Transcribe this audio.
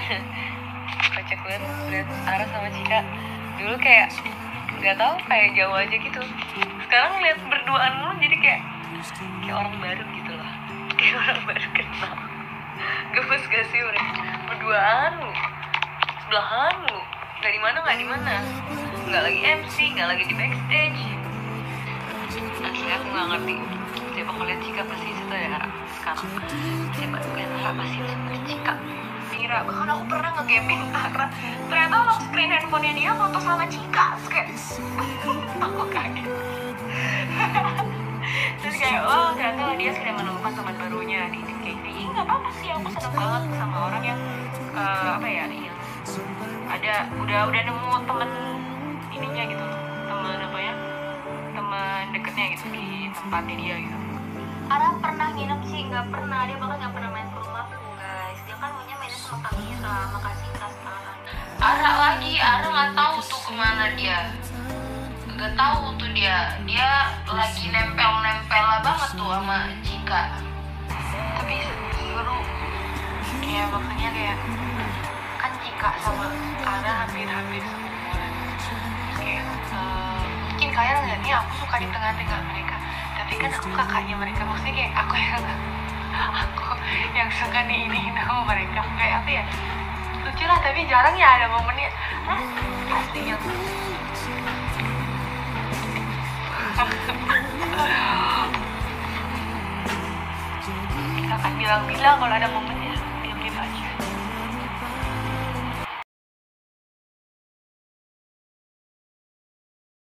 kocak banget lihat Ara sama Cika. Dulu kayak nggak tahu, kayak jauh aja gitu. Sekarang lihat berduaan mulu jadi kayak orang baru gitu loh. Kayak orang baru kenal. Gemes gak sih mereka berduaan lu, sebelahan lu, nggak di mana, nggak lagi MC, nggak lagi di backstage. Asli aku nggak ngerti. Siapa ngeliat Cika pasti situ ya Ara. Sekarang siapa ngeliat Ara pasti situ Cika. Mira, bahkan aku pernah nge-gamein Ara, ternyata lock screen handphonenya dia foto sama Cika. Terus kayak aku kaget. Terus kayak ternyata dia sudah menemukan teman barunya di kayak gini. Nggak apa-apa sih, aku seneng banget sama orang yang yang ada udah nemu temen ininya gitu, teman deketnya gitu di tempatnya dia gitu. Ara pernah nginep sih? Nggak pernah, dia bahkan nggak pernah main ke rumahku guys. Dia kan maunya mainnya sama Kamira, makasih sekarang. Ara nggak tahu tuh kemana dia, nggak tahu tuh dia lagi nempel banget tuh sama Cika. Tapi seru ya, makanya kayak kan Cika sama Ara hampir semua. Kayak mungkin kalian ngeliatnya aku suka di tengah-tengah mereka, tapi kan aku kakaknya mereka. Maksudnya kayak aku yang suka diiniin sama mereka. Kayak apa ya, lucu lah, tapi jarang ya ada momennya pasti yang kita akan bilang kalau ada momen